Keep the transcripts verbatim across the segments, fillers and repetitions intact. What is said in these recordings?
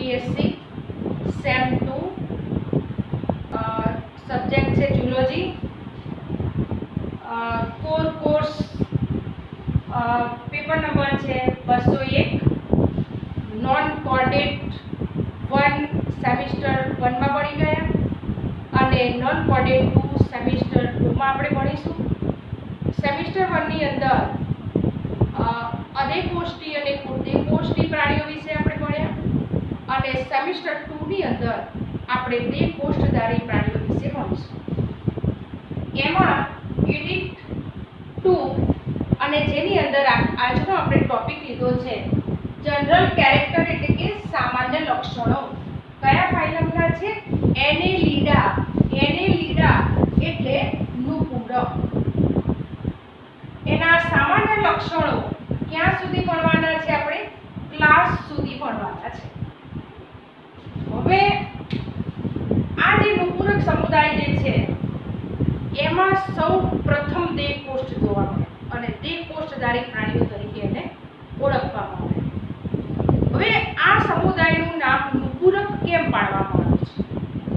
BSc sem two, subject है zoology, core course paper number है बसो एक, non coordinate one semester one में भणी गया अने non coordinate two semester two में આપણે ભણીશું। सेमिस्टर वन ની અંદર અદેકોષ્ટી અને કુર્દેકોષ્ટી પ્રાણીઓ વિશે આપણે ભણ્યા અને સેમિસ્ટર टू ની અંદર આપણે દેકોષ્ટધારી પ્રાણીઓ વિશે ભણીશું। એમાં યુનિટ टू અને જેની અંદર આજનો આપણે ટોપિક લીધો છે જનરલ કેરેક્ટર એટલે કે સામાન્ય લક્ષણો। કયા ફાઇલમના છે? એનેલિડા। એનેલિડા એટલે નુપુરક। એના સામાન્ય લક્ષણો ક્યાં સુધી ભણવાના છે? આપણે ક્લાસ સુધી ભણવાના છે। હવે આ જે નુપુરક સમુદાય જે છે એમાં સૌ પ્રથમ દેહકોષ્ઠ જોવા મળે અને દેહકોષ્ઠધારી પ્રાણીઓ તરીકે એને ઓળખવામાં આવે। હવે આ સમુદાયનું નામ નુપુરક કેમ પાડવામાં આવ્યું છે?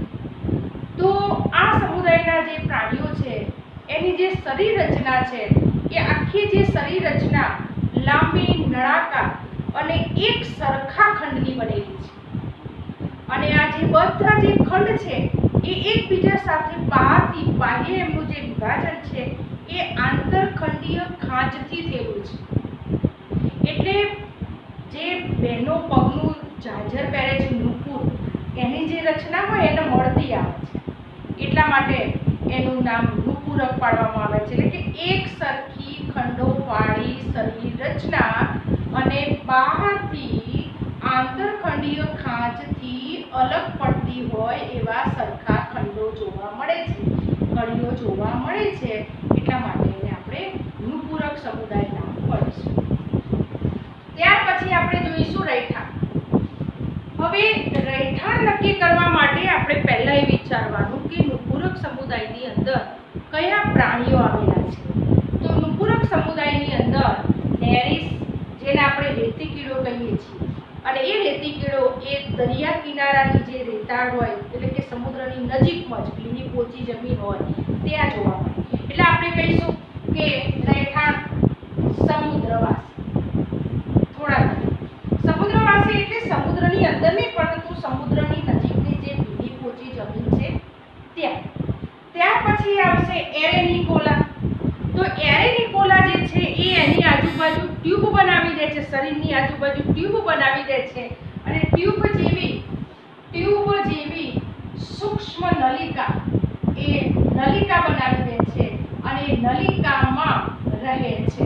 તો આ સમુદાયના જે પ્રાણીઓ છે એની જે શરીર રચના છે એ આખી જે શરીર રચના લાંબી, નળાકાર અને એક સરખા ખંડની બનેલી છે અને આ જે બધા જે ખંડ છે એ એકબીજા સાથે બહારથી બાહ્ય એમનું જે વિભાજન છે એ આંતરખંડીય ખાંચથી થયેલું છે। એટલે જે બહેનો પગનું ઝાંઝર પહેરે છે નુપુર, એની જે રચના હોય એને મળતી આવે છે, એટલા માટે એનું નામ નુપુરક પાડવામાં આવે છે। એટલે કે એક સરખી ખંડોવાળી શરીર રચના અને બહારથી આંતરખંડીય ખાંચથી અલગ પડતી હોય એવા સરખા ખંડો જોવા મળે છે, કળીઓ જોવા મળે છે, એટલા માટે એને આપણે નુપુરક સમુદાય નામ પાડીશું। ત્યાર પછી આપણે જોઈશું રહેઠાણ। હવે રહેઠાણ નક્કી કરવા માટે આપણે પહેલા એ વિચારવાનું કે નુપુરક સમુદાયની અંદર કયા પ્રાણીઓ આવેલા છે। તો નુપુરક સમુદાયની અંદર નેરીસ, જેને આપણે રેતી કીડો કહીએ છીએ, અને એ રેતી કીડો એ દરિયા કિનારાની જે રેતાળ હોય એટલે કે સમુદ્રની નજીકમાં જ ભીની પોચી જમીન હોય ત્યાં જોવા મળે, એટલે આપણે કહીશું કે રહેઠાણ સમુદ્રવાસી। થોડા સમુદ્રવાસી એટલે સમુદ્રની અંદર નહીં પરંતુ સમુદ્રની નજીકની જે ભીની પોચી જમીન છે ત્યાં। ત્યાર પછી આવશે એરેનિકોલા। તો એરેનિકોલા જે છે એ એની આજુબાજુ ટ્યુબ બનાવી દે છે, શરીરની આજુબાજુ ટ્યુબ બનાવી દે છે અને ટ્યુબ જેવી ટ્યુબ જેવી સૂક્ષ્મ નલિકા એ નલિકા બનાવી દે છે અને એ નલિકામાં રહે છે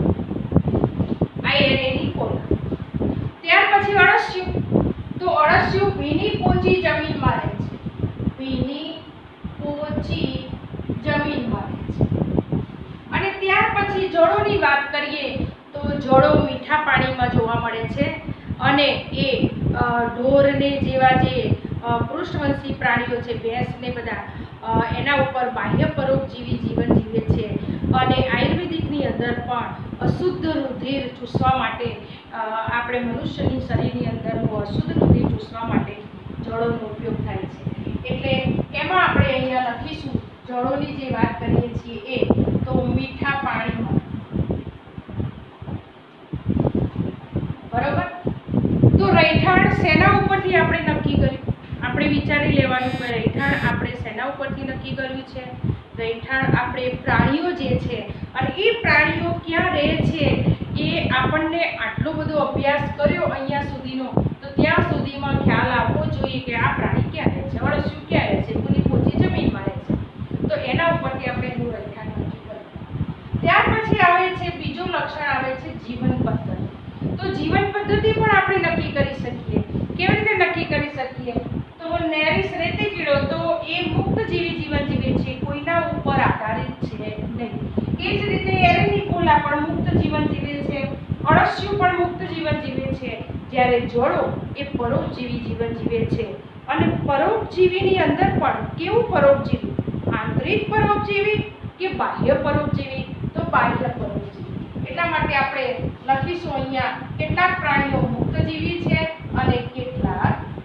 આ એરેનિકોલા। ત્યાર પછી અળસિયું। તો અળસિયું ભીની પોચી જમીનમાં રહે છે, ભીની પોચી જમીનમાં રહે છે। અને ત્યાર પછી જળોની વાત કરીએ તો જળો મીઠા પાણીમાં જોવા મળે છે અને એ ઢોરને જેવા જે પૃષ્ઠવંશી પ્રાણીઓ છે, ભેંસને બધા, એના ઉપર બાહ્ય પરોપજીવી જીવન જીવે છે અને આયુર્વેદિકની અંદર પણ અશુદ્ધ રુધિર ચૂસવા માટે આપણે મનુષ્યની શરીરની અંદરનું અશુદ્ધ રુધિર ચૂસવા માટે જળોનો ઉપયોગ થાય છે। એટલે એમાં આપણે અહીંયા લખીશું જળોની જે વાત કરીએ છીએ એ તો મીઠા પાણીમાં, બરોબર। તો રહેઠાણ શેના ઉપરથી આપણે નક્કી કર્યું? આપણે વિચારી લેવાનું કે રહેઠાણ આપણે શેના ઉપરથી નક્કી કર્યું છે? રહેઠાણ આપણે પ્રાણીઓ જે છે અને એ પ્રાણીઓ ક્યાં રહે છે એ આપણને આટલો બધો અભ્યાસ કર્યો અહીંયા સુધીનો, તો ત્યાં સુધીમાં ખ્યાલ આવવો જોઈએ કે આ પ્રાણી ક્યાં રહે છે, અળસિયું ક્યાં રહે છે, ભીની પોચી જમીનમાં રહે છે, તો એના ઉપરથી આપણે એનું રહેઠાણ નક્કી કર્યું। ત્યાર પછી આવે છે બીજું લક્ષણ આવે છે જીવન પદ્ધતિ। તો જીવન પદ્ધતિ પણ આપણે નક્કી કરી શકીએ। કેવી રીતે નક્કી કરી શકીએ? તો નેરીસ રેતી કીડો તો એ મુક્ત જીવી જીવન જીવે છે, કોઈના ઉપર આધારિત છે નહીં। એ જ રીતે એરેનિકોલા પણ મુક્ત જીવન જીવે છે, અળસિયું પણ મુક્ત જીવન જીવે છે, જ્યારે જળો એ પરોપજીવી જીવન જીવે છે। અને પરોપજીવીની અંદર પણ કેવું પરોપજીવી? આંતરિક પરોપજીવી કે બાહ્ય પરોપજીવી? તો બાહ્ય પરોપજીવી। એટલા માટે આપણે લખીશું અહીંયા કેટલાક પ્રાણીઓ મુક્તજીવી છે અને કેટલાક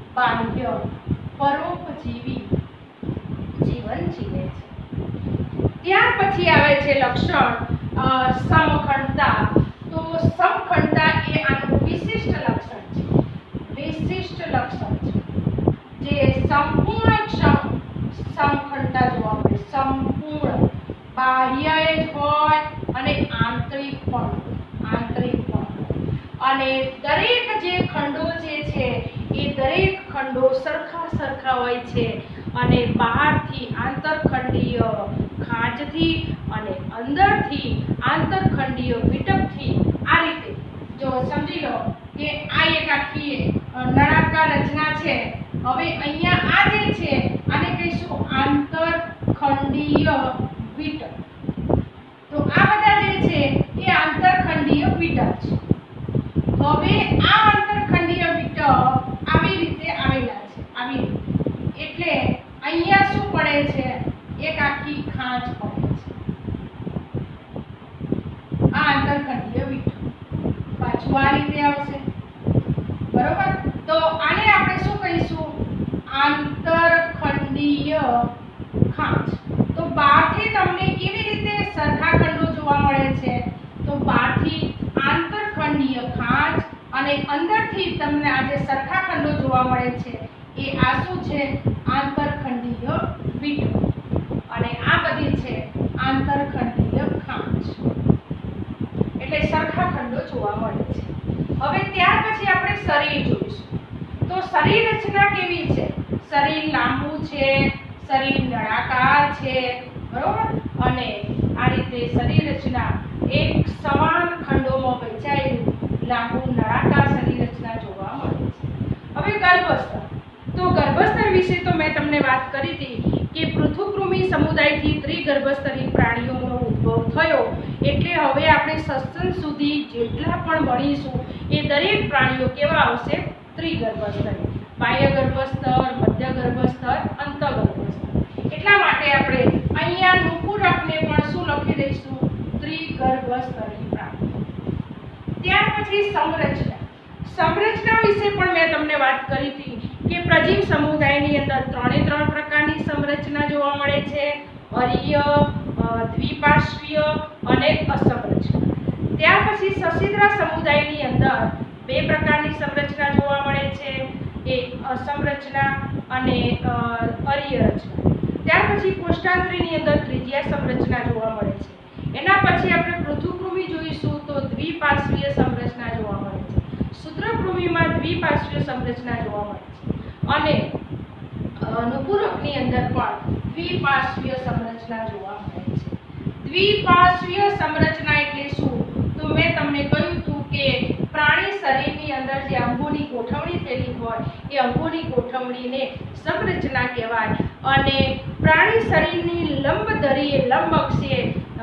પછી આવે છે લક્ષણ અ, સમખંડતા. તો સમખંડતા એ આનું વિશિષ્ટ લક્ષણ છે, વિશિષ્ટ લક્ષણ છે જે સંપૂર્ણ ક્ષમ સમખંડતા જોવા મળે. સંપૂર્ણ બાહ્ય જ હોય અને આંતરિક પણ આંતરિક પણ અને દરેક જે ખંડો જે છે એ દરેક ખંડો સરખા સરખા હોય છે અને બહારથી આંતરખંડીય ખાંચથી અને અંદરથી આંતરખંડીય વિટપથી આ રીતે જો સમજી લો કે આ એક આખી નળાકાર રચના છે. હવે અહીંયા આ જે છે આને કહીશું આંતરખંડીય વિટપ. તો આ બધા જે છે એ આંતરખંડીય વિટપ છે. હવે આ આંતરખંડીય વિટપ આવી રીતે આવેલા છે, આવી રીતે. એટલે અહીંયા શું પડે છે? એક આખી ખાંચ પડે છે. આ આંતરખંડીય વિટપ પાછું આ રીતે આવશે, બરોબર. તો આને આપણે શું કહીશું? આંતરખંડીય ખાંચ. તો બહારથી તમને કેવી રીતે સરખા ખંડો જોવા મળે છે? તો બહારથી આંતરખંડીય ખાંચ અને અંદરથી તમને આ જે સરખા ખંડો જોવા મળે છે એ આ શું છે? આંતરખંડીય વિટપ. અને આ બધી છે આંતરખંડીય ખાંચ, એટલે સરખા ખંડો જોવા મળે છે. હવે ત્યાર પછી આપણે શરીર જોઈશું. તો શરીર રચના કેવી છે? શરીર લાંબુ છે, શરીર નળાકાર છે, બરોબર. અને આ રીતે શરીર રચના એક સમાન ખંડોમાં વહેંચાયેલું લાંબુ નળાકાર શરીર રચના જોવા મળે છે. હવે ગર્ભસ્તર. તો ગર્ભસ્તર વિશે તો મેં તમને વાત કરી હતી કે પૃથુકૃમિ સમુદાયથી ત્રિગર્ભસ્તરી પ્રાણીઓનો ઉદ્ભવ થયો. એટલે હવે આપણે સસ્તન સુધી જેટલા પણ ભણીશું એ દરેક પ્રાણીઓ કેવા આવશે? ત્રિગર્ભસ્તરી. બાહ્ય ગર્ભસ્તર, મધ્ય ગર્ભસ્તર, અંતઃગર્ભસ્તર. એટલા માટે આપણે અહીંયા નુપુરકને પણ શું લખી દઈશું? ત્રિગર્ભસ્તરી પ્રાણીઓ. ત્યાર પછી સંરચના. સંરચના વિશે પણ મેં તમને વાત કરી હતી કે પ્રજીવ સમુદાયની અંદર ત્રણે ત્રણ પ્રકારની સંરચના જોવા મળે છે: અરીય, દ્વિપાર્શ્વીય અને અસંરચના. ત્યાર પછી સસિદ્રા સમુદાયની અંદર બે પ્રકારની સંરચના જોવા મળે છે, એક અસંરચના અને અરીય રચના. ત્યાર પછી કોષ્ટાંતરીની અંદર ત્રિજ્યા સંરચના જોવા મળે છે. એના પછી આપણે પૃથુકૃમિ જોઈશું તો દ્વિપાર્શ્વીય સંરચના જોવા મળે છે. સૂત્રકૃમિમાં દ્વિપાર્શ્વીય સંરચના જોવા મળે છે અને નુપુરકની અંદર પણ દ્વિપાર્શ્વીય સંરચના જોવા મળે છે. દ્વિપાર્શ્વીય સંરચના એટલે શું? તો મેં તમને કહ્યું હતું કે પ્રાણી શરીરની અંદર જે અંગોની ગોઠવણી થયેલી હોય એ અંગોની ગોઠવણીને સંરચના કહેવાય. અને પ્રાણી શરીરની લંબ ધરીએ લંબ અક્ષે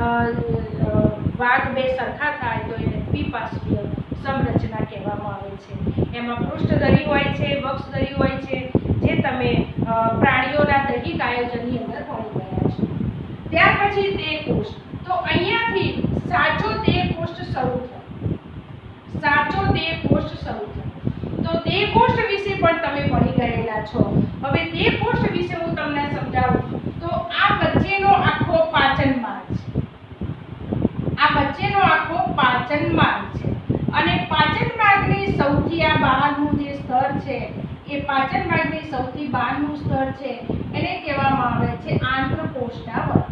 ભાગ બે સરખા થાય તો એને દ્વિપાર્શ્વીય સંરચના કહેવામાં આવે છે. એમાં પૃષ્ઠધરી હોય છે, વક્ષધરી હોય છે, જે તમે પ્રાણીઓના દૈહિક આયોજનની અંદર ભણી ગયા છો. ત્યાર પછી દેહકોષ્ઠ. તો અહીંયાથી સાચો દેહકોષ્ઠ શરૂ થયો, સાચો દેહકોષ્ઠ શરૂ થયો. તો દેહકોષ્ઠ વિશે પણ તમે ભણી ગયેલા છો. હવે દેહકોષ્ઠ વિશે હું તમને સમજાવું. તો આ વચ્ચેનો આખો પાચન માર્ગ છે, આ વચ્ચેનો આખો પાચન માર્ગ છે. અને પાચન માર્ગની સૌથી આ બહારનું જે સ્તર છે એ પાચન માર્ગની સૌથી બહારનું સ્તર છે એને કહેવામાં આવે છે આંત્રકોષ્ઠાવર્ત.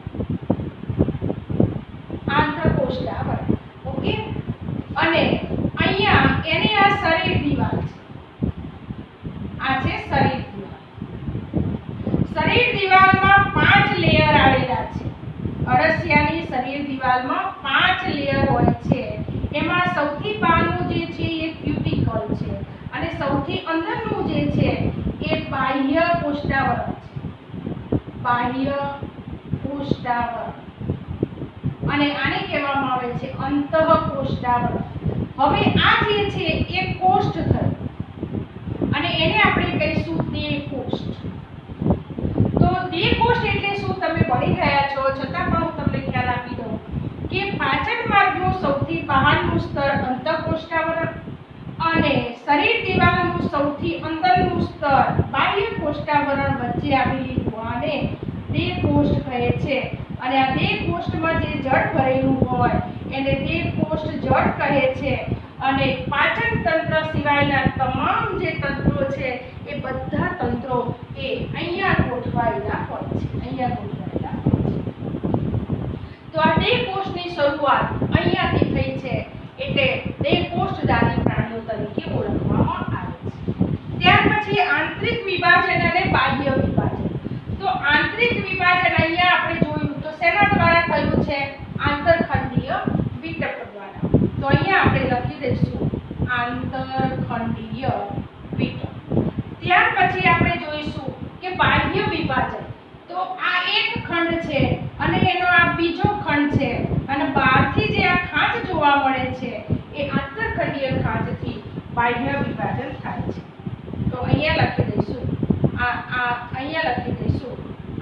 આંત્રકોષ્ઠાવર્ત, ઓકે. અને અહીંયા એની આ શરીર દીવાલ છે, આ છે શરીર દીવાલ. શરીર દીવાલમાં પાંચ લેયર આવેલા છે. અળસિયાની શરીર દીવાલમાં પાંચ લેયર હોય છે. એમાં સૌથી બહારનું જે છે એ ક્યુટિકલ છે અને સૌથી અંદરનું જે છે એ બાહ્ય કોષ્ઠાવર્ત છે, બાહ્ય કોષ્ઠાવર્ત. અને આને કહેવામાં આવે છે અંતઃકોષ્ઠાવર્ત. હવે આ જે છે એ કોષ્ઠ થયું અને એને આપણે કહીશું દેહકોષ્ઠ. તો દેહકોષ્ઠ એટલે શું તમે ભણી ગયા છો, છતાં પણ હું તમને ખ્યાલ આપી દઉં કે પાચન માર્ગનું સૌથી બહારનું સ્તર અંતઃકોષ્ઠાવર્ત અને શરીર દીવાલનું સૌથી અંદરનું સ્તર બાહ્ય કોષ્ઠાવરણ વચ્ચે આવેલી ગુહાને દેહકોષ્ઠ કહે છે. અને આ બે કોષ્ઠમાં જે જઠ ભરેલું હોય એને તે કોષ્ઠ જઠ કહે છે અને પાચન તંત્ર સિવાયના તમામ જે તંત્રો છે એ બધા તંત્રો એ અહીંયા ગોઠવાયેલા હોય છે અહીંયા ગોઠવાયેલા હોય છે તો આ બે કોષ્ઠની શરૂઆત અહીંયાથી થઈ છે એટલે બે કોષ્ઠધારી પ્રાણીઓ તરીકે ઓળખવામાં આવે છે ત્યાર પછી આંતરિક વિભાજન અને બાહ્ય વિભાજન તો આંતરિક વિભાજન અહીંયા આપણે જોયું તો શેના દ્વારા થયું છે આંતરખંડીય વિતક દ્વારા તો અહીંયા આપણે લખી દઈશું આંતરખંડીય વિતક ત્યાર પછી આપણે જોઈશું કે બાહ્ય વિભાજન તો આ એક ખંડ છે અને એનો આ બીજો ખંડ છે અને બહારથી જે આ ખાંચ જોવા મળે છે એ આંતરખંડીય ખાંચથી બાહ્ય વિભાજન થાય છે તો અહીંયા લખી દઈશું આ આ અહીંયા લખી દઈશું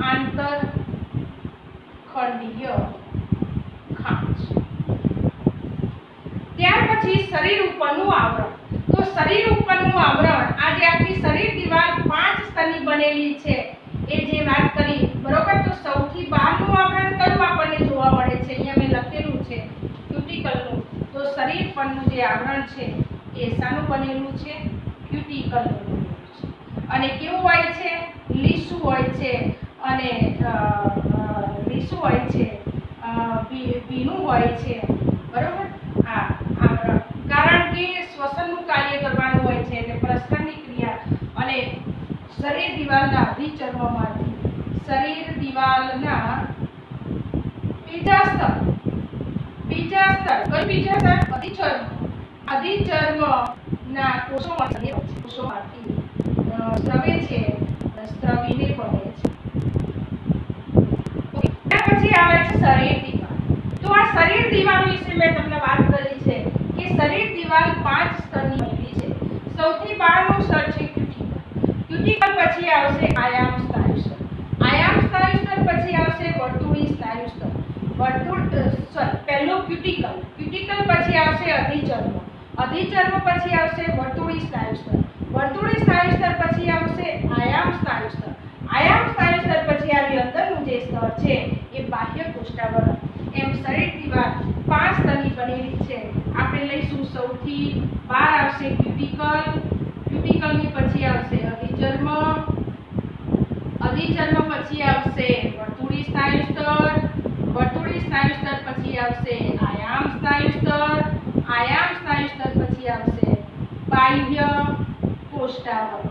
આંતરખંડીય ખાંચ ત્યાર પછી શરીર ઉપરનું આવરણ તો શરીર ઉપરનું આવરણ આ જે આખી શરીર દીવાલ પાંચ સ્તરની બનેલી છે એ જે વાત કરી બરોબર તો સૌથી બહારનું આવરણ કયું આપણને જોવા મળે છે અહીંયા મેં લખેલું છે ક્યુટિકલનું તો શરીર પરનું જે આવરણ છે એ શાનું બનેલું છે ક્યુટિકલનું બનેલું છે અને કેવું હોય છે લીસું હોય છે અને લીસું હોય છે ભીનું હોય છે બરોબર આ આવરણ કારણ કે શ્વસનનું કાર્ય કરવાનું હોય છે એટલે પ્રસ્તરની ક્રિયા અને શરીર દિવાલના અધિચર્મમાંથી શરીર દિવાલના બીજા સ્તર બીજા સ્તર કઈ બીજા સ્તર અધિચર્મ અધિચર્મના કોષોમાંથી કોષોમાંથી સ્રવે છે સ્રવીને બને છે ઓકે ત્યાર પછી આવે છે શરીર દિવાલ તો આ શરીર દિવાલ વિશે મેં તમને વાત કરી છે કે શરીર દિવાલ પાંચ સ્તરની બનેલી છે સૌથી બહારનું સ્તર છે ક્યુટિકલ પછી આવશે આયામ સ્નાયુ સ્તર આયામ સ્નાયુ સ્તર પછી આવશે વર્તુળી સ્નાયુ સ્તર વર્તુળ સોરી પહેલું ક્યુટિકલ ક્યુટિકલ પછી આવશે અધિચર્મ અધિચર્મ પછી આવશે વર્તુળી સ્નાયુ સ્તર વર્તુળી સ્નાયુ સ્તર પછી આવશે આયામ સ્નાયુ સ્તર આયામ સ્નાયુ સ્તર પછી આવી અંદરનું જે સ્તર છે એ બાહ્ય કોષ્ઠાવરણ એમ શરીર દીવાલ પાંચ સ્તરની બનેલી છે આપણે લઈશું સૌથી બહાર આવશે ક્યુટિકલ ક્યુટિકલની પછી આવશે અધિચર્મ અધિચર્મ પછી આવશે વર્તુળી સ્નાયુ સ્તર વર્તુળી સ્નાયુ સ્તર પછી આવશે આયામ સ્નાયુ સ્તર આયામ સ્નાયુ સ્તર પછી આવશે બાહ્ય કોષ્ઠાવરણ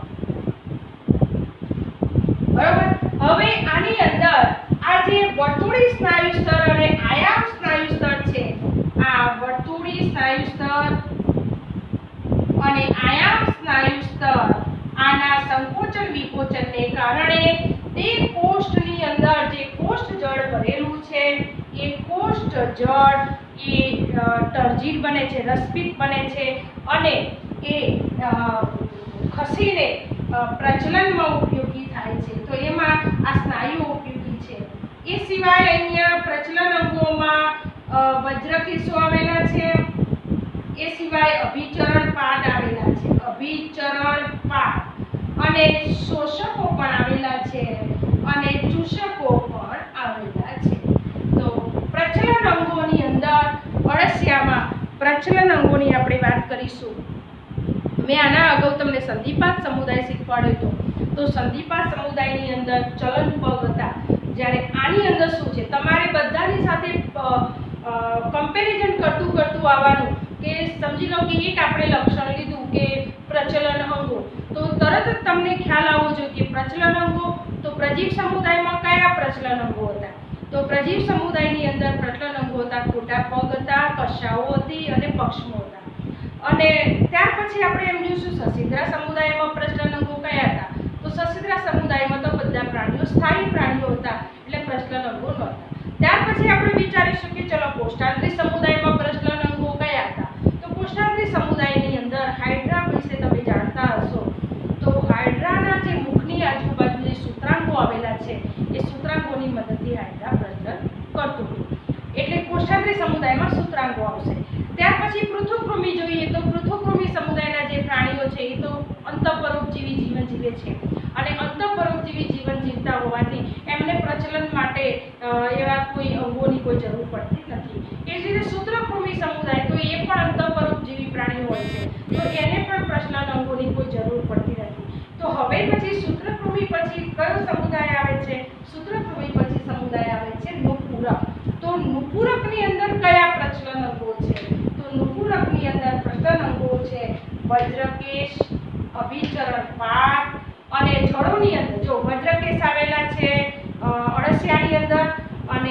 બરોબર હવે આની અંદર આ જે વર્તુળી સ્નાયુ સ્તર અને આયામ સ્નાયુ સ્તર છે આ વર્તુળી સ્નાયુ સ્તર અને આયામ સ્નાયુ સ્તર આના સંકોચન વિકોચનને કારણે તે કોષ્ઠની અંદર જે કોષ્ઠ જળ ભરેલું છે એ કોષ્ઠ જળ એ ટર્જીડ બને છે રસપિત બને છે અને એ ખસીને પ્રજનનમાં ઉપયોગી થાય છે તો એમાં આ સ્નાયુઓ ઉપયોગી છે એ સિવાય અહીંયા પ્રજનન અંગોમાં વજ્રકેશો આવેલા છે એ સિવાય અભિચરણ પાદ આવેલા છે અભિચરણ પાદ અને શોષકો પણ આવેલા છે અને ચૂષકો પણ આવેલા છે તો પ્રચલન અંગોની અંદર અળસિયામાં પ્રચલન અંગોની આપણે વાત કરીશું મેં આના અગાઉ તમને સંધિપાત સમુદાય શીખવાડ્યો હતો તો સંધિપાત સમુદાયની અંદર ચલન પગ હતા જ્યારે આની અંદર શું છે તમારે બધાની સાથે કમ્પેરિઝન કરતું કરતું આવવાનું કે સમજી લો કે એક આપણે લક્ષણ લીધું કે પ્રચલન અંગો તો તરત જ તમને ખ્યાલ આવવો જોઈએ કે પ્રચલન અંગો તો પ્રજીવ સમુદાયમાં કયા પ્રચલન અંગો હતા તો પ્રજીવ સમુદાયની અંદર પ્રચલન અંગો હતા ખોટા પગ હતા કશાઓ હતી અને પક્ષમો હતા અને ત્યાર પછી આપણે એમ જોઈશું સસિદ્રા સમુદાયમાં પ્રચલન અંગો કયા હતા તો સસિદ્રા સમુદાયમાં તો બધા પ્રાણીઓ સ્થાયી પ્રાણીઓ હતા એટલે પ્રચલન અંગો નહોતા ત્યાર પછી આપણે વિચારીશું કે ચલો કોષ્ઠાંતરી સમુદાયમાં પ્રચલન અંગો કયા હતા તો કોષ્ઠાંતરી સમુદાયની અંદર હાઇડ્રા વિશે તમે જાણતા હશો તો હાઇડ્રાના જે મુખની આજુબાજુ જે સૂત્રાંગો આવેલા છે એ સૂત્રાંગોની મદદથી હાઇડ્રા પ્રજનન કરતું હતું એટલે કોષ્ઠાંતરી સમુદાયમાં સૂત્રાંગો આવશે ત્યાર પછી પૃથુકૃમિ જોઈએ તો પૃથુકૃમિ સમુદાયના જે પ્રાણીઓ છે એ તો અંતઃપરોપજીવી જીવન જીવે છે અને અંતઃપરોપજીવી જીવન જીવતા હોવાથી એમને પ્રચલન માટે એવા કોઈ અંગોની કોઈ જરૂર પડતી નથી. એ જ રીતે સૂત્રકૃમિ સમુદાય તો એ પણ અંતઃપરોપજીવી પ્રાણીઓ હોય છે, તો એને પણ પ્રશ્નલ અંગોની કોઈ જરૂર પડતી નથી. તો હવે પછી સૂત્રકૃમિ પછી કયો સમુદાય આવે છે? સૂત્રકૃમિ પછી સમુદાય આવે છે નુપુરક. તો નુપુરકની અંદર કયા પ્રચલન અંગો છે? તો નુપુરકની અંદર પ્રચલન અંગો છે વજ્રકેશ, અભિચરણ પાદ અને જળોની અંદર જો વજ્રકેશ આવેલા છે અળસિયાની અંદર, અને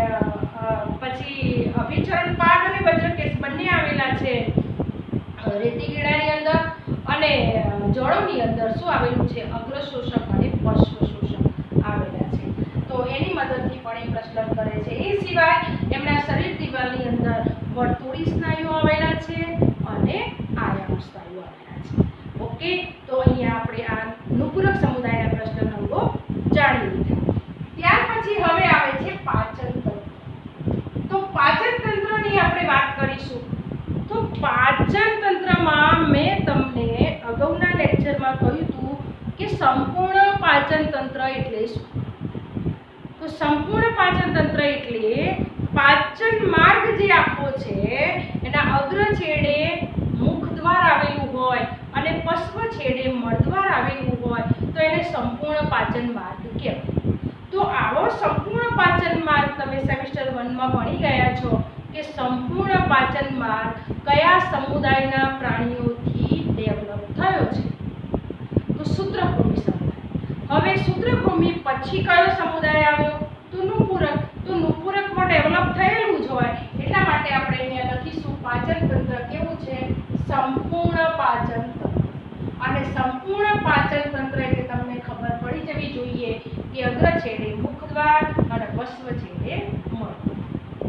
પછી અભિચરણ પાદ અને વજ્રકેશ બંને આવેલા છે રેતીગીડાની અંદર, અને જળોની અંદર શું આવેલું છે? અગ્રશોષક અને પશ્ચશોષક આવેલા છે. તો એની મદદથી પણ એ પ્રચલન કરે છે. એ સિવાય એમના શરીર દિવાલની અંદર વર્તુળી સ્નાયુઓ આવેલા છે અને આયામ સ્નાયુઓ આવેલા છે. ઓકે, તો અહીંયા આપણે આ નુપુરક સમુદાયના પ્રચલન અંગો જાણી લીધા. ત્યાર પછી હવે આવે છે પાચન તંત્ર. તો પાચન તંત્રની આપણે વાત કરીશું. તો પાચન તંત્રમાં મેં તમને અગાઉના લેક્ચરમાં કહ્યું હતું કે સંપૂર્ણ પાચન તંત્ર એટલે શું? તો સંપૂર્ણ પાચન તંત્ર એટલે પાચન માર્ગ જે આખો છે એના અગ્ર છેડે મુખ દ્વાર આવેલું હોય અને પશ્વ છેડે મળદ્વાર આવેલું હોય તો એને સંપૂર્ણ પાચન માર્ગ કહેવાય. તો આવો સંપૂર્ણ પાચન માર્ગ તમે સેમેસ્ટર વન માં ભણી ગયા છો કે સંપૂર્ણ પાચન માર્ગ કયા સમુદાયના પ્રાણીઓથી ડેવલપ થયો છે? તો સૂત્રકૃમિ સમુદાય. હવે સૂત્રકૃમિ પછી કયો સમુદાય આવ્યો? તો નુપુરક. તો નુપુરકમાં ડેવલપ થયેલું જ હોય એટલા માટે આપણે અહીંયા લખીશું પાચન તંત્ર કેવું છે? સંપૂર્ણ પાચન તંત્ર. અને સંપૂર્ણ પાચન તંત્ર એટલે તમને ખબર પડી જવી જોઈએ કે અગ્ર છેડે મુખદ્વાર અને પશ્વ છેડે મળદ્વાર.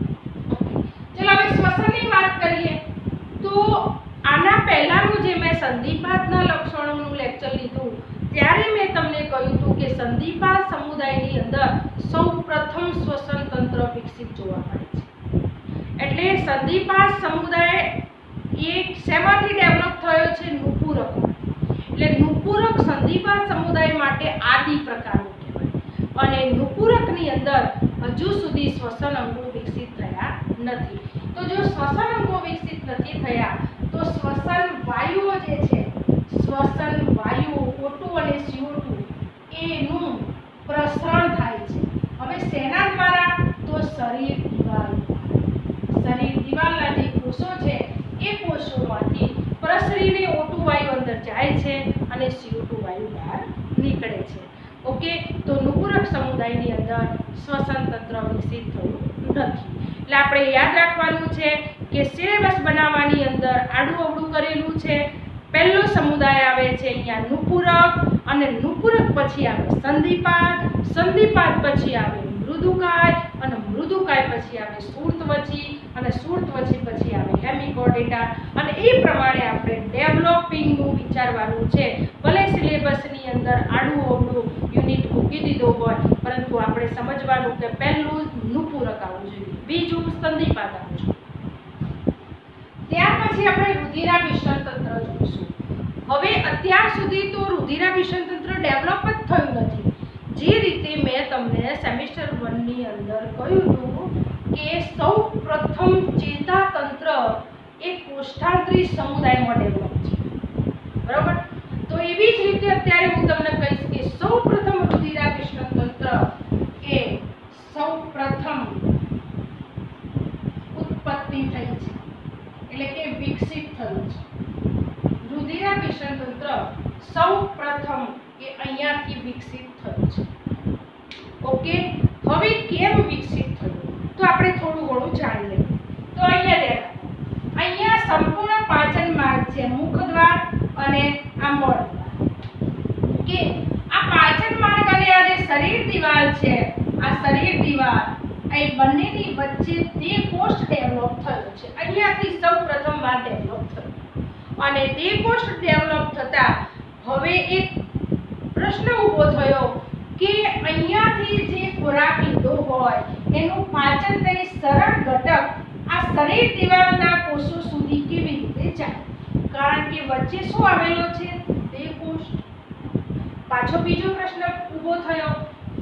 ચલો હવે શ્વસનની વાત કરીએ. તો આના પહેલાનું જે મેં સંધિપાતના લક્ષણોનું લેક્ચર લીધું ત્યારે મેં તમને કહ્યું હતું કે સંધિપાત સમુદાયની અંદર સૌપ્રથમ શ્વસન તંત્ર વિકસિત જોવા મળે છે. એટલે સંધિપાત સમુદાય એ શેમાંથી ડેવલપ થયો છે? નુપુરક. એટલે નુપુરક સંધિપાત સમુદાય માટે આદિ પ્રકારનું કહેવાય. અને નુપુરકની અંદર હજુ સુધી શ્વસન અંગો વિકસિત થયા નથી. તો જો શ્વસન અંગો વિકસિત નથી થયા તો શ્વસન વાયુઓ જે છે, શ્વસન વાયુઓ ઓ ટુ અને સી ઓ ટુ એનું પ્રસરણ થાય છે. હવે શેના દ્વારા? તો શરીર દિવાલ. શરીર દિવાલના જે કોષો છે એ કોષોમાંથી પ્રસરીને ઓ ટુ વાયુ અંદર જાય છે અને સી ઓ ટુ વાયુ બહાર નીકળે છે. ઓકે, તો નુપુરક સમુદાયની અંદર શ્વસન તંત્ર વિકસિત થયું નથી. એટલે આપણે યાદ રાખવાનું છે કે સિલેબસ બનાવવાની અંદર આડું અવળું કરેલું છે. પહેલો સમુદાય આવે છે અહીંયા નુપુરક, અને નુપુરક પછી આવે સંધિપાત, સંધિપાત પછી આવે મૃદુકાય, અને મૃદુકાય પછી આવે સુર્તવચી, અને સુર્તવચી પછી આવે હેમિકોર્ડેટા. અને એ પ્રમાણે આપણે ડેવલપિંગનું વિચારવાનું છે. ભલે સિલેબસની અંદર આડું અવળું યુનિટ મૂકી દીધો હોય પરંતુ આપણે સમજવાનું કે પહેલું નુપુરક આવવું જોઈએ, બીજું સંધિપાત આવવું જોઈએ. ત્યાર પછી આપણે રુધિરાભિસરણ તંત્ર જોઈશું. હવે અત્યાર સુધી તો રુધિરાભિસરણ તંત્ર ડેવલપ જ થયું નથી. જે રીતે મેં તમને સેમેસ્ટર વન ની અંદર કહ્યું હતું કે સૌ પ્રથમ ચેતાતંત્ર એ કોષ્ઠાંતરી સમુદાયમાં ડેવલપ છે. બરાબર? તો એવી જ રીતે અત્યારે હું તમને કહીશ કે સૌ પ્રથમ રુધિરાભિસરણ તંત્ર એ સૌ પ્રથમ ઉત્પત્તિ થઈ છે, એટલે કે વિકસિત થયું છે. રુધિરાભિસરણ તંત્ર સૌ પ્રથમ એ અહીંયાથી વિકસિત થયું છે. ઓકે, હવે કેમ વિકસિત થયું તો આપણે થોડું ઘણું જાણી લઈએ. તો અહીંયા દેખો, અહીંયા સંપૂર્ણ પાચન માર્ગ છે, મુખદ્વાર અને આ મળદ્વાર. કે આ પાચન માર્ગ અને આ જે શરીર દિવાલ છે, આ શરીર દિવાલ એ બંનેની વચ્ચે તે કોષ ડેવલપ થયો છે. અહીંયાથી સૌ પ્રથમ વાર ડેવલપ થયો, અને તે કોષ ડેવલપ થતા હવે એક પ્રશ્ન ઊભો થયો કે અહીંયાથી જે ખોરાક લીધો હોય એનું પાચન થઈ સરળ ઘટક આ શરીર દિવાલના કોષો સુધી કેવી રીતે જાય? કારણ કે વચ્ચે શું આવેલો છે? તે કોષ. પાછો બીજો પ્રશ્ન ઊભો થયો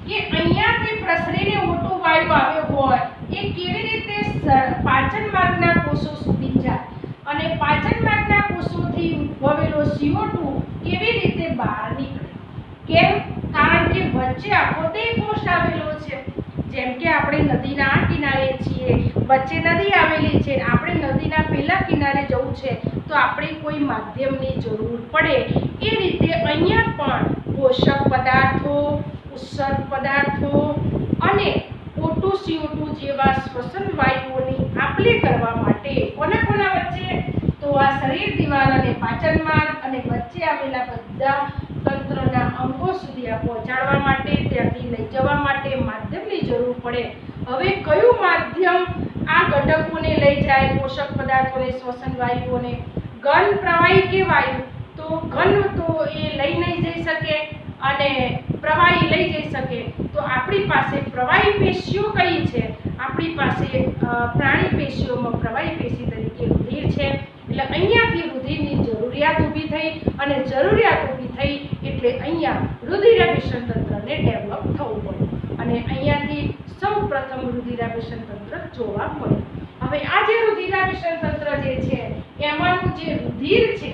કે અહીંયાથી પ્રસરીને મોટું વાયુ આવ્યો હોય એ કેવી રીતે પાચન માર્ગના કોષો સુધી જાય અને પાચન માર્ગના કોષોથી ઉદ્ભવેલો સી ઓ ટુ કેવી રીતે બહાર નીકળે. કેમ? કારણ કે વચ્ચે આખો તે કોષ આવેલો છે. જેમ કે આપણે નદીના કિનારે છીએ, વચ્ચે નદી આવેલી છે, આપણે નદીના પેલા કિનારે જવું છે તો આપણે કોઈ માધ્યમની જરૂર પડે. એ રીતે અહીંયા પણ પોષક પદાર્થો, ઉત્સર્ગ પદાર્થો અને O two C O two જેવા શ્વસન વાયુઓની આપ-લે કરવા માટે કોના કોના વચ્ચે? તો આ શરીર દિવાલ અને પાચન માર્ગ અને વચ્ચે આવેલા બધા તંત્રના અંગો સુધી આ પહોંચાડવા માટે, ત્યાંથી લઈ જવા માટે માધ્યમની જરૂર પડે. હવે કયું માધ્યમ આ ઘટકોને લઈ જાય, પોષક પદાર્થોને, શ્વસન વાયુઓને? ઘન, પ્રવાહી કે વાયુ? તો ઘન તો એ લઈ નહીં જઈ શકે અને પ્રવાહી લઈ જઈ શકે. તો આપણી પાસે પ્રવાહી પેશીઓ કઈ છે? આપણી પાસે પ્રાણી પેશીઓમાં પ્રવાહી પેશી તરીકે રુધિર છે. એટલે અહીંયાથી રુધિરની જરૂરિયાત ઊભી થઈ અને જરૂરિયાત ઊભી થઈ એટલે અહીંયા રુધિરાભિસરણ તંત્રને ડેવલપ થવું પડ્યું અને અહીંયાથી સૌ પ્રથમ રુધિરાભિસરણ તંત્ર જોવા મળ્યું. હવે આ જે રુધિરાભિસરણ તંત્ર જે છે એમાંનું જે રુધિર છે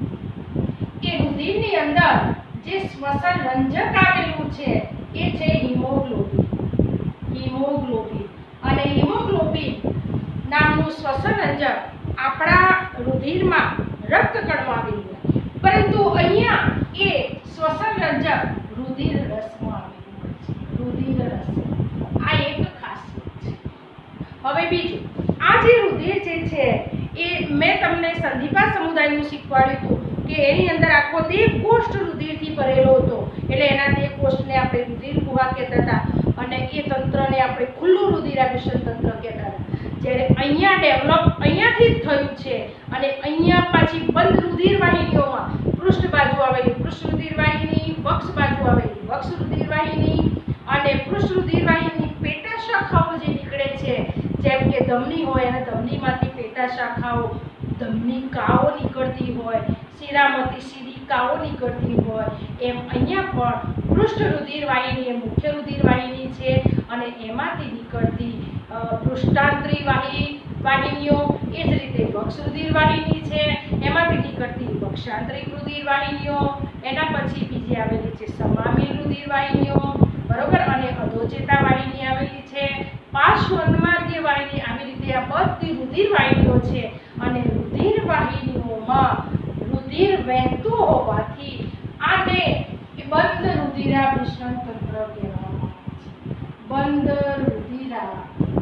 એ રુધિરની અંદર જે શ્વસન રંજક આવેલું છે એ છે હિમોગ્લોબિન. હિમોગ્લોબિન અને હિમોગ્લોબિન નામનું શ્વસન રંજક આપણા રુધિરમાં રક્તકણમાં આવેલું, પરંતુ અહીંયા એ શ્વસન રંજક રુધિર રસમાં આવેલું છે. રુધિર રસ આ એક ખાસિયત છે. હવે બીજું, આ જે રુધિર જે છે એ મેં તમને સંધિપા સમુદાયનું શીખવાડ્યું હતું કે એની અંદર આખો તે કોષ્ઠ રુધિરથી ભરેલો હતો. એટલે એના તે કોષ્ઠને આપણે રુધિર ગુહા કહેતા હતા અને એ તંત્રને આપણે ખુલ્લું રુધિરાભિસરણ તંત્ર કહેતા હતા. જ્યારે અહીંયા ડેવલપ અહીંયાથી જ થયું છે અને અહીંયા પાછી બંધ રુધિર વાહિનીઓમાં પૃષ્ઠ બાજુ આવેલી પૃષ્ઠ રુધિર વાહિની, વક્ષ બાજુ આવેલી વક્ષ રુધિર વાહિની અને પૃષ્ઠ રુધિર વાહિની પેટા શાખાઓ જે નીકળે છે, જેમ કે ધમની હોય અને ધમનીમાંથી પેટા શાખાઓ, ધમનિકાઓ નીકળતી હોય, શિરામાંથી શિરિકાઓ નીકળતી હોય, એમ અહીંયા પણ પૃષ્ઠ રુધિર વાહિની એ મુખ્ય રુધિર વાહિની છે અને એમાંથી નીકળતી પૃષ્ઠાંતરી વાહી વાહિનીઓ એ જ રીતે વક્ષ રુધિર વાહિની છે, એમાંથી નીકળતી વક્ષાંતરિક રુધિર વાહિનીઓ, એના પછી બીજી આવેલી છે સમામીલ રુધિર વાહિનીઓ, બરોબર, અને અધોચેતા વાહિની આવેલી છે, પાર્શ્વઅન્નમાર્ગીય વાહિની. આવી રીતે આ બધી રુધિર વાહિનીઓ છે અને રુધિર વાહિનીઓમાં રુધિર વહેતું હોવાથી આને બંધ રુધિરાભિસરણ તંત્ર કહેવામાં આવે છે. બંધ રુધિરાભિસરણ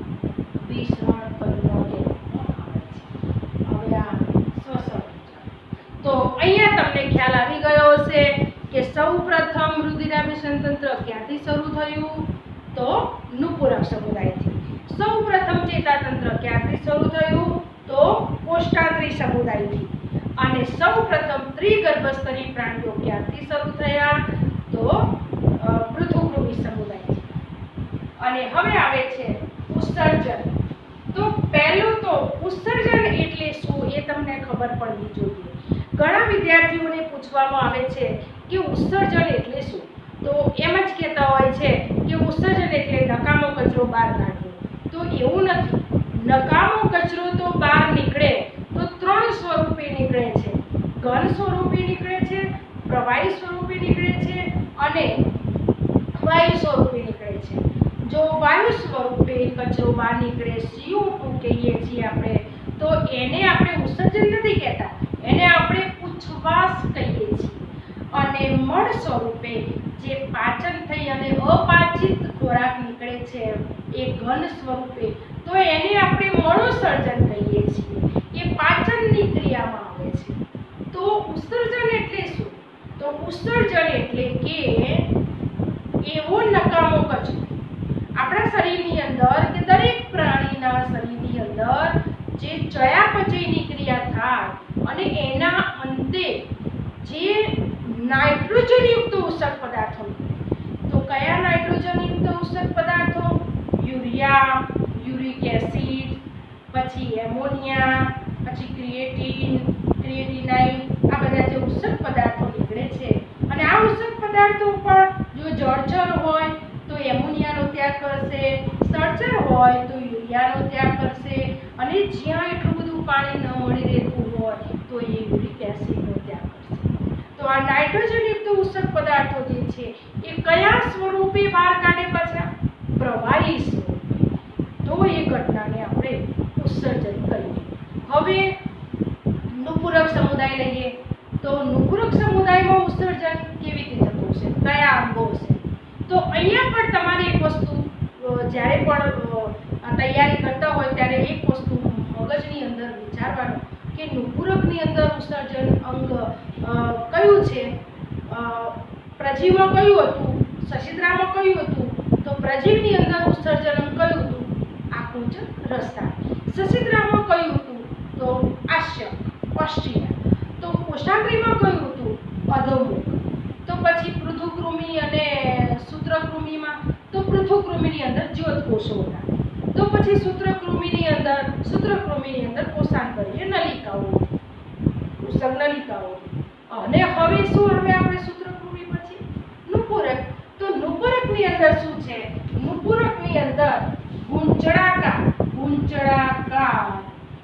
તંત્ર કહેવામાં આવે છે. હવે આ શ્વસન, તો અહીંયા તમને ખ્યાલ આવી ગયો હશે કે સૌ પ્રથમ રુધિરાભિસરણ તંત્ર ક્યાંથી શરૂ થયું? તો નુપુરક સમુદાયથી. સૌ પ્રથમ ચેતાતંત્ર ક્યાંથી શરૂ થયું? તો કોષ્ઠાંતરી સમુદાયથી. અને સૌ પ્રથમ ત્રિગર્ભસ્તરી પ્રાણીઓ ક્યાંથી શરૂ થયા? તો પૃથુકૃમિ સમુદાયથી. અને હવે આવે છે ઉત્સર્જન. તો પહેલું તો ઉત્સર્જન એટલે શું એ તમને ખબર પડવી જોઈએ. ઘણા વિદ્યાર્થીઓને પૂછવામાં આવે છે કે ઉત્સર્જન એટલે શું? તો એમ જ કહેતા હોય છે કે ઉત્સર્જન એટલે નકામો કચરો બહાર કાઢવો. તો એવું નથી. નકામો કચરો તો બહાર નીકળે તો ત્રણ સ્વરૂપે નીકળે છે. ઘન સ્વરૂપે નીકળે છે, પ્રવાહી સ્વરૂપે નીકળે છે અને વાયુ સ્વરૂપે નીકળે છે. જો વાયુ સ્વરૂપે કચરો બહાર નીકળે, સી ઓ ટુ કહીએ છીએ આપણે, તો એને આપણે ઉત્સર્જન નથી કહેતા, એને આપણે ઉચ્છ્વાસ કહીએ છીએ. અને મળ સ્વરૂપે જે પાચન થઈ અને અપાચિત ખોરાક નીકળે છે એ ઘન સ્વરૂપે, તો એને આપણે મળોસર્જન કહીએ છીએ. એ પાચનની ક્રિયામાં આવે છે. તો ઉત્સર્જન એટલે શું? તો ઉત્સર્જન એટલે કે એવો નકામો કચરો આપણા શરીરની અંદર કે દરેક પ્રાણીના શરીરની અંદર જે ચયાપચયની ક્રિયા થાય અને એના અંતે જે નાઇટ્રોજનયુક્ત ઉત્સર્ગ પદાર્થો, તો કયા નાઇટ્રોજનયુક્ત ઉત્સર્ગ પદાર્થો? યુરિયા, યુરિક એસિડ, પછી એમોનિયા, પછી ક્રિએટિન, ક્રિએટિનાઇન, આ બધા જે ઉત્સર્ગ પદાર્થો નીકળે છે અને આ ઉત્સર્ગ પદાર્થો પણ જો જળચર હોય હોય તો યુરિયાનો ત્યાગ કરશે, અને જ્યાં એટલું બધું પાણી ન મળી રહેતું હોય તો એ યુરિક એસિડનો ત્યાગ કરશે. તો આ નાઇટ્રોજનયુક્ત ઉત્સર્ગ પદાર્થો જે છે એ કયા સ્વરૂપે બહાર કાઢે પાછા? પ્રવાહી સ્વરૂપે. તો એ ઘટનાને આપણે ઉત્સર્જન કહીએ. હવે નુપુરક સમુદાય લઈએ તો નુપુરક સમુદાયમાં ઉત્સર્જન કેવી રીતે થતું હશે? કયા અંગો હશે? તો અહીંયા પણ તમારે એક વસ્તુ જ્યારે પણ તૈયારી કરતા હોય ત્યારે એક વસ્તુ મગજની અંદર વિચારવાનું કે નુપુરકની અંદર ઉત્સર્જન અંગ કયું છે? પ્રજીવમાં કયું હતું? સછિદ્રામાં કયું હતું? તો પ્રજીવની અંદર ઉત્સર્જન અંગ કયું હતું? આકુંચ રસતા. સછિદ્રામાં કયું હતું? તો આશ્યક પશ્ચિમ. તો કોષાગ્રીમાં કયું હતું? અધોમુખ. તો પછી પૃથુકૃમિ અને સૂત્રકૃમિમાં તો પૃથુકૃમિની અંદર જ્યોતકોષો હતા. તો પછી સૂત્રકૃમિની અંદર સૂત્રકૃમિની અંદર કોષાંતરીય નલિકાઓ, ઉત્સર્ગ નલિકાઓ. અને હવે શું આવે આપણે સૂત્રકૃમિ પછી? નુપુરક. તો નુપુરકની અંદર શું છે? નુપુરકની અંદર ગુંચળાકાર ગુંચળાકાર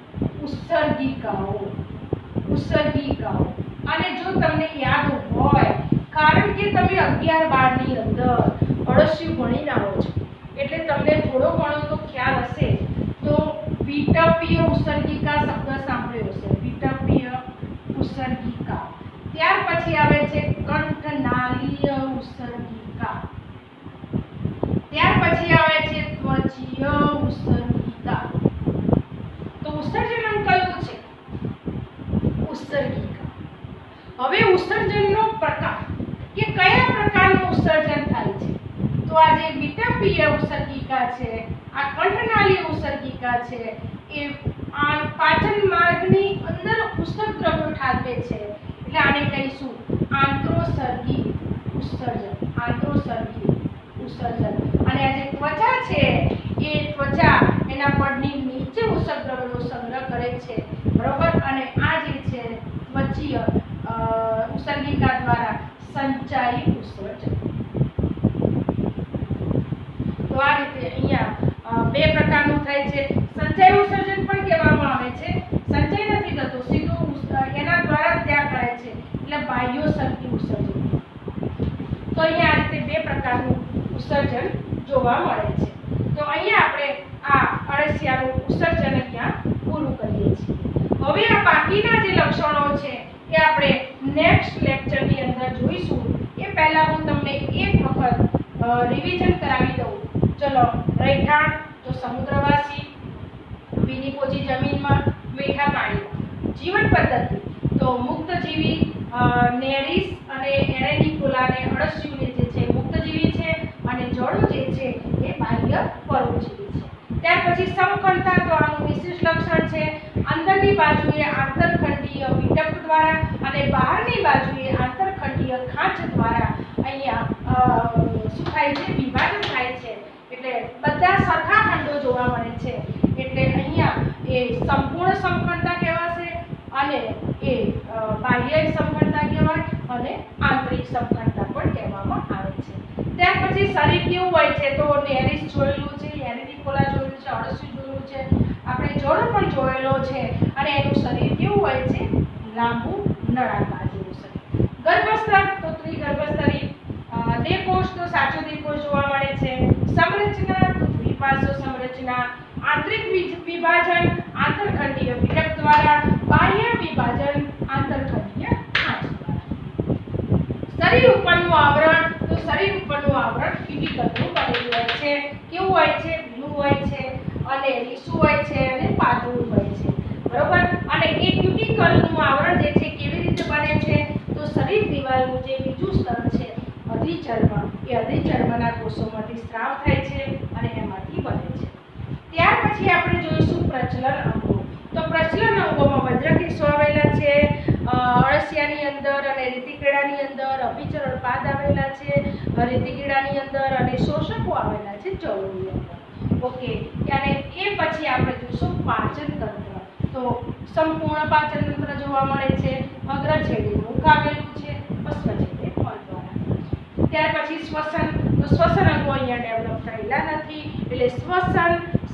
ઉત્સર્ગિકાઓ ઉત્સર્ગિકાઓ. અને જો તમને યાદ હોય, કારણ કે તમે અગિયાર બાર ની અંદર અળસિયું ભણીને આવો છો એટલે તમને થોડો ઘણો તો ખ્યાલ હશે. તો વિટપીય ઉત્સર્ગિકા શબ્દ સાંભળ્યો હશે. વિટપીય ઉત્સર્ગિકા. ત્યાર પછી આવે છે કંઠનાલીય ઉત્સર્ગિકા. ત્યાર પછી આવે છે ત્વચીય ઉત્સર્ગિકા. તો ઉત્સર્જન કયું છે? ઉત્સર્ગિકા. હવે ઉત્સર્જનનો પ્રકાર કે કયા પ્રકારનું ઉત્સર્જન થાય છે? તો આ જે વિટપીય ઉત્સર્ગિકા છે, આ કંઠનાલીય ઉત્સર્ગિકા છે, એ આ પાચન માર્ગની અંદર ઉત્સર્ગ દ્રવ્યો ઠાલવે છે. એટલે આને કહીશું આંતરોસર્ગી ઉત્સર્જન. આંતરોસર્ગી ઉત્સર્જન. અને આ જે ત્વચા છે એ ત્વચા એના પડની નીચે ઉત્સર્ગ દ્રવ્યોનો સંગ્રહ કરે છે, બરોબર. અને આ જે છે ત્વચીય ઉત્સર્ગિકા દ્વારા સંચાયી ઉત્સર્જન. તો આ રીતે અહીંયા બે પ્રકારનું થાય છે. સંચય ઉત્સર્જન પણ કહેવામાં આવે છે. સંચય નથી થતું, સીધું એના દ્વારા ત્યાગ કરે છે એટલે બાહ્યોસર્ગી ઉત્સર્જન. તો અહીંયા આ રીતે બે પ્રકારનું ઉત્સર્જન જોવા મળે છે. તો અહીંયા આપણે આ અળસિયાનું ઉત્સર્જન અહીંયા પૂરું કરીએ છીએ. હવે આ બાકીના જે લક્ષણો છે એ આપણે નેક્સ્ટ લેક્ચરની અંદર જોઈશું. એ પહેલા હું તમને એક વખત રિવિઝન કરાવી દઉં. ચલો, રહેઠાણ તો સમુદ્રવાસી, વિનિપોચી જમીનમાં, મીઠા પાણીમાં. જીવન પદ્ધતિ તો મુક્તજીવી, નેરિસ અને એરેનિકોલાને અળસિયુંને જે છે મુક્તજીવી છે, અને જળો જે છે એ બાહ્ય પરોપજીવી છે. ત્યાર પછી સમકણતા તો આનું વિશેષ લક્ષણ છે. અંદરની બાજુએ આંતરખંડીય વિટપ દ્વારા અને બહારની બાજુએ આંતરખંડીય ખાંચ દ્વારા અહીંયા શું થાય છે? વિભાજન થાય છે. એટલે બધા સરખા ખંડો જોવા મળે છે. એટલે અહીંયા એ સંપૂર્ણ સમકણતા કહેવાશે, અને એ બાહ્ય સમકણતા કહેવાય, અને આંતરિક સમકણતા પણ કહેવામાં આવે છે. ત્યાર પછી શરીર કેવું હોય છે? તો નેરિસ જોયેલું છે, એરેનિકોલા જોયેલું છે, અળસિયું જોયેલું છે, આપણે જળ પણ જોયેલો છે. અને એનું શરીર કેવું હોય છે? લાંબુ નળાકાર જેવું શરીર. ગર્ભસ્તર તો ત્રિગર્ભસ્તરી. દેહકોષ તો સાચો દેહકોષ જોવા મળે છે. સંરચના તો દ્વિપાર્શ્વ સંરચના. આંતરિક વિભાજન આંતરખંડીય વિટપ દ્વારા, બાહ્ય વિભાજન આંતરખંડીય ખાંચ દ્વારા. શરીર ઉપરનું આવરણ તો શરીર ઉપરનું આવરણ ક્યુટિકલનું બનેલું હોય છે. કેવું હોય છે? ભીનું હોય છે, અને લીસું હોય છે, અને પાતળું હોય છે, બરોબર. અને એ ક્યુટિકલનું આવરણ જે છે કેવી રીતે બને છે? તો શરીર દિવાલનું જે બીજું સ્તર છે અધિચર્મ, એ અધિચર્મના કોષોમાંથી સ્ત્રાવ થાય છે અને એમાંથી બને છે. ત્યાર પછી આપણે જોઈશું પ્રચલન અંગો. તો પ્રચલન અંગોમાં વજ્રકેશો આવેલા છે, અળસિયાની અંદર અને રેતીકેળાની અંદર અભિચરણ પાદ આવેલા છે, રેતીકેળાની અંદર અને શોષકો આવેલા છે જળોની અંદર. ઓકે. અને એ પછી આપણે જોઈશું પાચન તંત્ર. તો સંપૂર્ણ પાચન તંત્ર જોવા મળે છે. અગ્ર છેડે મુખ આવેલું છે, પશ્વ છેડે મળ દ્વારા. ત્યાર પછી શ્વસન. તો શ્વસન અંગો અહીંયા ડેવલપ થયેલા નથી, એટલે શ્વસન,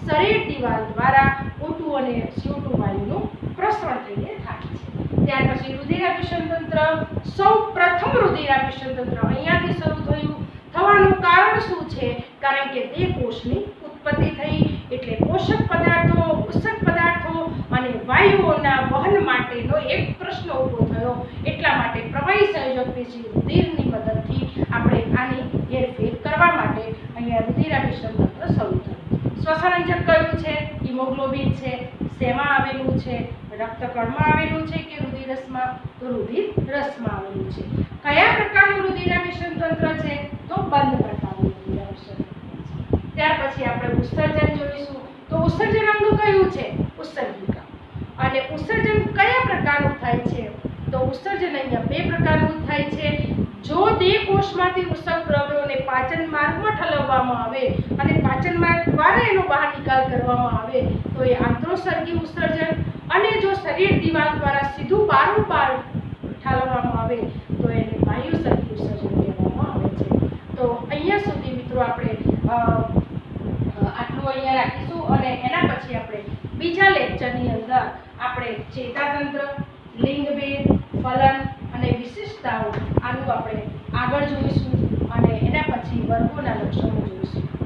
શરીર દિવાલ દ્વારા ઓ ટુ અને સી ઓ ટુ વાયુનું પ્રસરણ થઈને થાય છે। ત્યાર પછી રુધિરાભિસરણ તંત્ર, સૌ પ્રથમ રુધિરાભિસરણ તંત્ર અહીંયાથી શરૂ થયું। થવાનું કારણ શું છે? કારણ કે તે કોષની ઉત્પત્તિ થઈ, એટલે પોષક પદાર્થો, ઉત્સર્ગ પદાર્થો અને વાયુઓના વહન માટેનો એક પ્રશ્ન ઊભો થયો। એટલા માટે પ્રવાહી સંયોજક પેશી રુધિરની મદદથી આપણે આની હેરફેર કરવા માટે અહીંયા રુધિરાભિસરણ તંત્ર શરૂ થયું। શ્વસનરંજક કયું છે? હિમોગ્લોબિન છે। શેમાં આવેલું છે? રક્તકણમાં આવેલું છે કે રુધિર રસમાં? તો રુધિર રસમાં આવેલું છે। કયા પ્રકારનું રુધિરાભિસરણ તંત્ર છે? તો બંધ પ્રકારનું રુધિરાભિસરણ તંત્ર છે। ત્યાર પછી આપણે ઉત્સર્જન જોઈશું। તો ઉત્સર્જન અંગ કયું છે? ઉત્સર્જિકા। અને ઉત્સર્જન કયા પ્રકારનું થાય છે? તો ઉત્સર્જન અહીંયા બે પ્રકારનું થાય છે। જો દેહ કોષમાંથી ઉત્સર્ગ દ્રવ્યોને પાચન માર્ગમાં ઠલવવામાં આવે અને પાચન માર્ગ દ્વારા એનો બહાર નિકાલ કરવામાં આવે તો એ આંતરોસર્ગી ઉત્સર્જન, અને જો શરીર દિવાલ દ્વારા સીધું બારોબાર ઠાલવવામાં આવે તો એને વાયુસર્ગી ઉત્સર્જન કહેવામાં આવે છે। તો અહીંયા સુધી મિત્રો આપણે આટલું અહીંયા રાખીશું, અને એના પછી આપણે બીજા લેક્ચરની અંદર આપણે ચેતાતંત્ર, લિંગભેદ, ફલન અને વિશેષતાઓ આનું આપણે આગળ જોઈશું, અને એના પછી વર્ગોના લક્ષણો જોઈશું।